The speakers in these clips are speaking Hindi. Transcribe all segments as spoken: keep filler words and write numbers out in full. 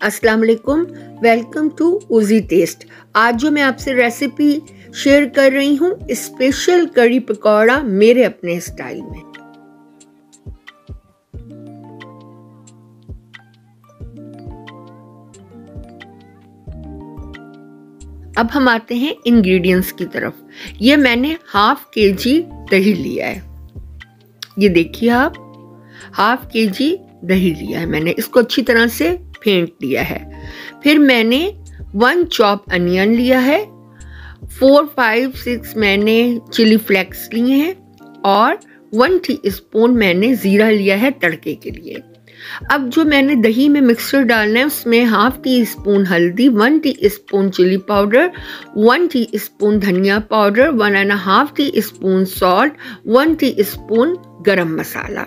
अस्सलाम वालेकुम, वेलकम टू उजी टेस्ट। आज जो मैं आपसे रेसिपी शेयर कर रही हूँ स्पेशल कड़ी पकौड़ा मेरे अपने स्टाइल में। अब हम आते हैं इंग्रेडिएंट्स की तरफ। ये मैंने हाफ के जी दही लिया है। ये देखिए आप, हाफ के जी दही लिया है मैंने, इसको अच्छी तरह से फेंट लिया है। फिर मैंने वन चॉप अनियन लिया है, फोर फाइव सिक्स मैंने चिली फ्लेक्स लिए हैं और वन टी स्पून मैंने जीरा लिया है तड़के के लिए। अब जो मैंने दही में मिक्सचर डालना है उसमें हाफ टी स्पून हल्दी, one teaspoon chilli powder, one teaspoon धनिया powder, one and half tea spoon salt, one teaspoon garam masala,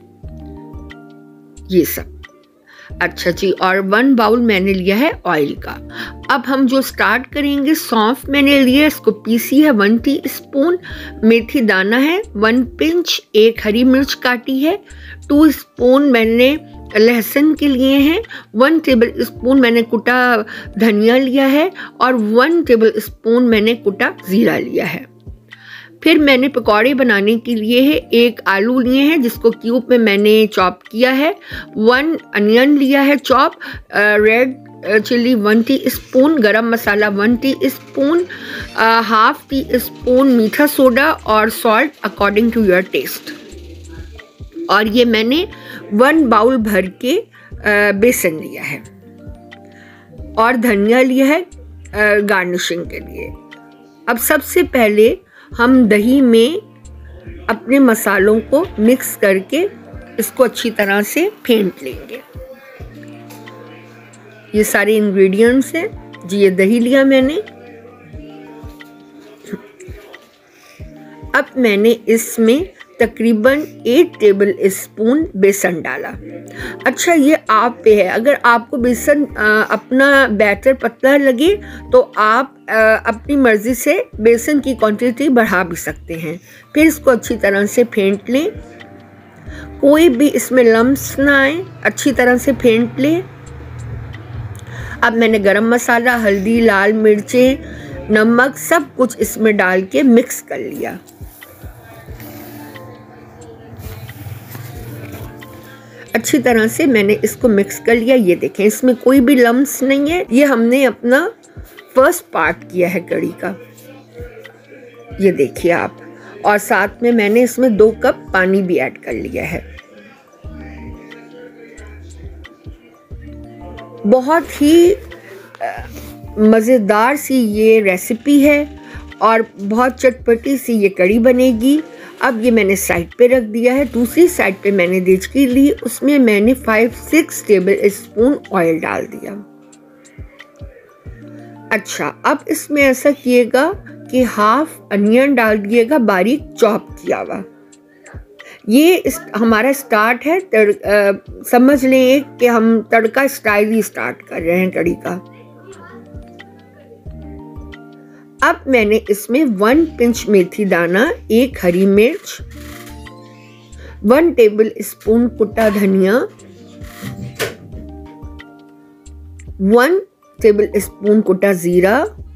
ये सब। अच्छा जी, और वन बाउल मैंने लिया है ऑयल का। अब हम जो स्टार्ट करेंगे, सौंफ मैंने लिया, इसको पीसी है वन टी स्पून, मेथी दाना है वन पिंच, एक हरी मिर्च काटी है, टू स्पून मैंने लहसुन के लिए हैं, वन टेबल स्पून मैंने कुटा धनिया लिया है और वन टेबल स्पून मैंने कुटा जीरा लिया है। फिर मैंने पकौड़े बनाने के लिए है एक आलू लिए हैं जिसको क्यूब में मैंने चॉप किया है, वन अनियन लिया है chop, red chilli one teaspoon, garam masala one teaspoon, half tea spoon मीठा सोडा और salt according to your taste. और ये मैंने वन बाउल भर के बेसन लिया है और धनिया लिया है गार्निशिंग के लिए। अब सबसे पहले हम दही में अपने मसालों को मिक्स करके इसको अच्छी तरह से फेंट लेंगे। ये सारे इंग्रेडिएंट्स हैं जी। ये दही लिया मैंने। अब मैंने इसमें तकरीबन एट टेबल स्पून बेसन डाला। अच्छा, ये आप पे है, अगर आपको बेसन आ, अपना बैटर पतला लगे तो आप आ, अपनी मर्ज़ी से बेसन की क्वांटिटी बढ़ा भी सकते हैं। फिर इसको अच्छी तरह से फेंट लें, कोई भी इसमें लम्स ना आए, अच्छी तरह से फेंट लें। अब मैंने गरम मसाला, हल्दी, लाल मिर्चें, नमक सब कुछ इसमें डाल के मिक्स कर लिया। अच्छी तरह से मैंने इसको मिक्स कर लिया। ये देखें, इसमें कोई भी लम्स नहीं है। ये हमने अपना फर्स्ट पार्ट किया है कड़ी का, ये देखिए आप। और साथ में मैंने इसमें दो कप पानी भी ऐड कर लिया है। बहुत ही मज़ेदार सी ये रेसिपी है और बहुत चटपटी सी ये कड़ी बनेगी। अब ये मैंने साइड पे रख दिया है। दूसरी साइड पे मैंने देचकी ली, उसमें मैंने five six table spoon oil डाल दिया। अच्छा, अब इसमें ऐसा किएगा कि हाफ अनियन डाल दिएगा बारीक चॉप किया हुआ। ये इस, हमारा स्टार्ट है तड़, आ, समझ लें कि हम तड़का स्टाइल ही स्टार्ट कर रहे हैं कड़ी का। अब मैंने इसमें वन पिंच मेथी दाना, एक हरी मिर्च, वन टेबल स्पून कुटा धनिया, वन टेबल स्पून कुटा जीरा।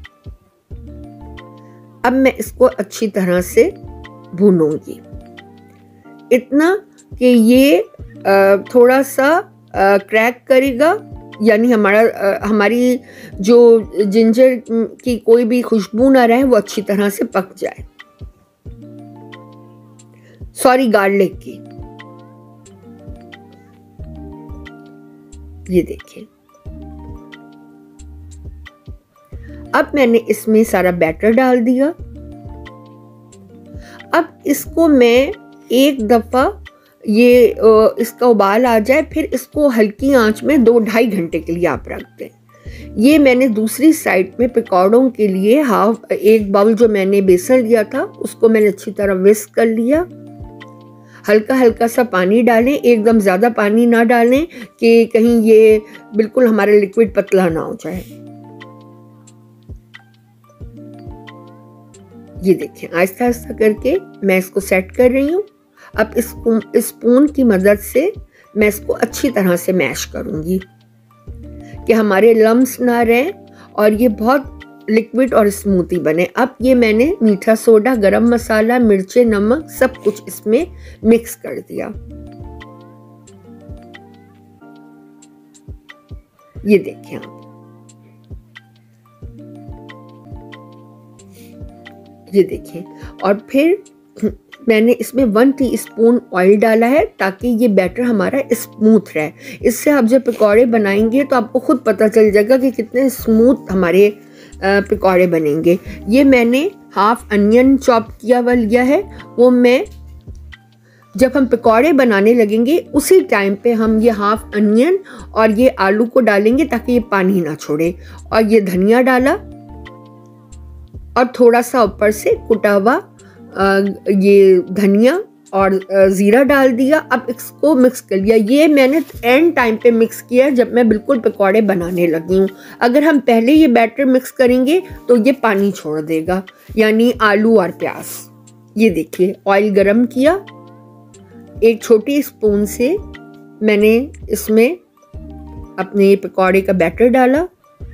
अब मैं इसको अच्छी तरह से भूनूंगी, इतना कि ये थोड़ा सा क्रैक करेगा, यानी हमारा हमारी जो जिंजर की कोई भी खुशबू ना रहे, वो अच्छी तरह से पक जाए। सॉरी, गार्लिक की। ये देखिए, अब मैंने इसमें सारा बैटर डाल दिया। अब इसको मैं एक दफा ये इसका उबाल आ जाए, फिर इसको हल्की आंच में दो ढाई घंटे के लिए आप रख दें। ये मैंने दूसरी साइड में पकौड़ों के लिए हाफ एक बाउल जो मैंने बेसन लिया था उसको मैंने अच्छी तरह विस्क कर लिया। हल्का हल्का सा पानी डालें, एकदम ज़्यादा पानी ना डालें कि कहीं ये बिल्कुल हमारा लिक्विड पतला ना हो जाए। ये देखें, आहिस्ता आहिस्ता करके मैं इसको सेट कर रही हूँ। अब इस स्पून की मदद से मैं इसको अच्छी तरह से मैश करूँगी। कि हमारे लम्स ना रहें और ये बहुत लिक्विड और स्मूथी बने। अब ये मैंने मीठा सोडा, गरम मसाला, मिर्चे, नमक सब कुछ इसमें मिक्स कर दिया। ये देखें आप, ये देखें। और फिर मैंने इसमें वन टीस्पून ऑयल डाला है ताकि ये बैटर हमारा स्मूथ रहे। इससे आप जब पकौड़े बनाएंगे तो आपको खुद पता चल जाएगा कि कितने स्मूथ हमारे पकौड़े बनेंगे। ये मैंने हाफ अनियन चॉप किया हुआ लिया है, वो मैं जब हम पकौड़े बनाने लगेंगे उसी टाइम पे हम ये हाफ अनियन और ये आलू को डालेंगे ताकि ये पानी ना छोड़े। और ये धनिया डाला और थोड़ा सा ऊपर से कुटा हुआ ये धनिया और ज़ीरा डाल दिया। अब इसको मिक्स कर लिया। ये मैंने एंड टाइम पे मिक्स किया जब मैं बिल्कुल पकौड़े बनाने लगी हूँ। अगर हम पहले ये बैटर मिक्स करेंगे तो ये पानी छोड़ देगा, यानी आलू और प्याज। ये देखिए, ऑयल गरम किया, एक छोटी स्पून से मैंने इसमें अपने पकौड़े का बैटर डाला।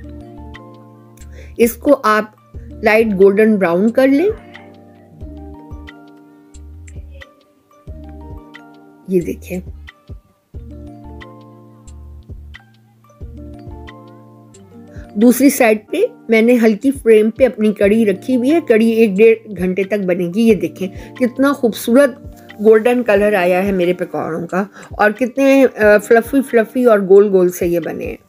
इसको आप लाइट गोल्डन ब्राउन कर लें। ये देखिए, दूसरी साइड पे मैंने हल्की फ्लेम पे अपनी कढ़ी रखी हुई है। कढ़ी एक डेढ़ घंटे तक बनेगी। ये देखें कितना खूबसूरत गोल्डन कलर आया है मेरे पकौड़ों का, और कितने फ्लफी फ्लफी और गोल गोल से ये बने हैं।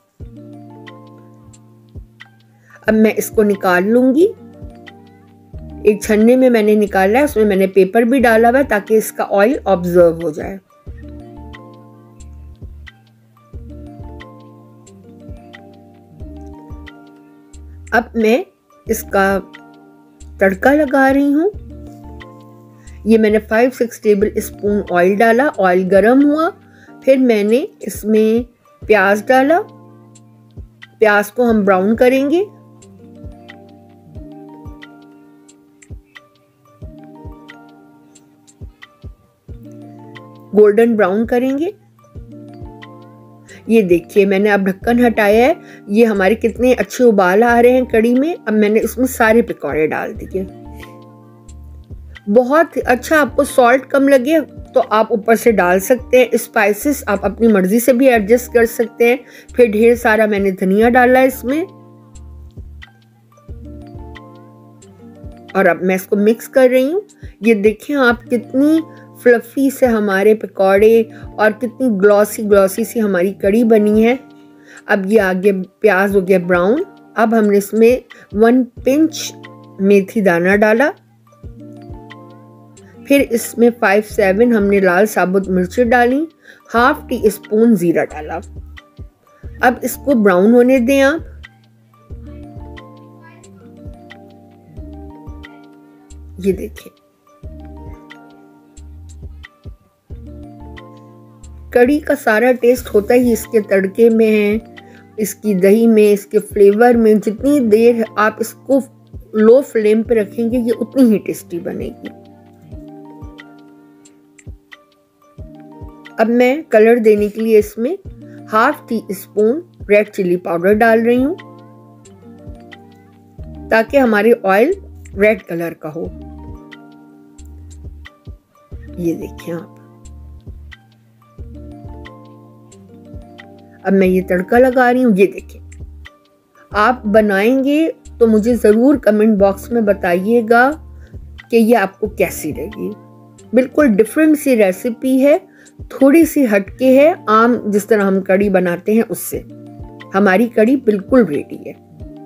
अब मैं इसको निकाल लूंगी। एक छन्ने में मैंने निकाला है, उसमें मैंने पेपर भी डाला हुआ है ताकि इसका ऑयल ऑब्जर्व हो जाए। अब मैं इसका तड़का लगा रही हूं। ये मैंने five six table spoon oil डाला। ऑयल गरम हुआ, फिर मैंने इसमें प्याज डाला। प्याज को हम ब्राउन करेंगे। गोल्डन ब्राउन करेंगे। ये देखिए, मैंने अब ढक्कन हटाया है। ये हमारे कितने अच्छे उबाल आ रहे हैं कढ़ी में। अब मैंने इसमें सारे पकौड़े डाल दिए। बहुत अच्छा, आपको सॉल्ट कम लगे तो आप ऊपर से डाल सकते हैं। स्पाइसेस आप अपनी मर्जी से भी एडजस्ट कर सकते हैं। फिर ढेर सारा मैंने धनिया डाला इसमें, और अब मैं इसको मिक्स कर रही हूँ। ये देखिए आप, कितनी फ्लफी से हमारे पकौड़े और कितनी ग्लॉसी ग्लॉसी सी हमारी कढ़ी बनी है। अब ये आगे प्याज हो गया ब्राउन। अब हमने इसमें वन पिंच मेथी दाना डाला। फिर इसमें फाइव सेवन हमने लाल साबुत मिर्ची डाली। हाफ टी स्पून जीरा डाला। अब इसको ब्राउन होने दें आप। ये देखिए, कढ़ी का सारा टेस्ट होता ही इसके तड़के में है, इसकी दही में, इसके फ्लेवर में। जितनी देर आप इसको लो फ्लेम पे रखेंगे ये उतनी ही टेस्टी बनेगी। अब मैं कलर देने के लिए इसमें half T spoon red chilli powder डाल रही हूं ताकि हमारे ऑयल रेड कलर का हो। ये देखिए आप, अब मैं ये तड़का लगा रही हूँ। ये देखिए, आप बनाएंगे तो मुझे ज़रूर कमेंट बॉक्स में बताइएगा कि ये आपको कैसी लगी। बिल्कुल डिफरेंट सी रेसिपी है, थोड़ी सी हटके है आम जिस तरह हम कढ़ी बनाते हैं उससे। हमारी कढ़ी बिल्कुल रेडी है।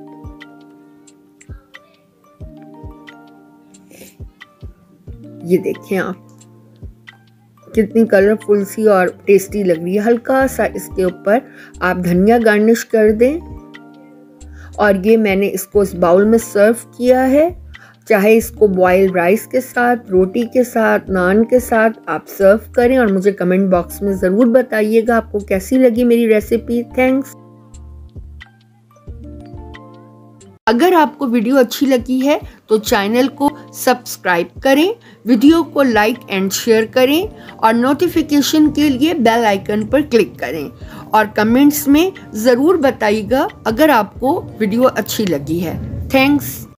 ये देखें आप, कितनी कलरफुल सी और टेस्टी लग रही है। हल्का सा इसके ऊपर आप धनिया गार्निश कर दें। और ये मैंने इसको इस बाउल में सर्व किया है। चाहे इसको बॉइल्ड राइस के साथ, रोटी के साथ, नान के साथ आप सर्व करें, और मुझे कमेंट बॉक्स में ज़रूर बताइएगा आपको कैसी लगी मेरी रेसिपी। थैंक्स। अगर आपको वीडियो अच्छी लगी है तो चैनल को सब्सक्राइब करें, वीडियो को लाइक एंड शेयर करें, और नोटिफिकेशन के लिए बेल आइकन पर क्लिक करें। और कमेंट्स में ज़रूर बताइएगा अगर आपको वीडियो अच्छी लगी है। थैंक्स।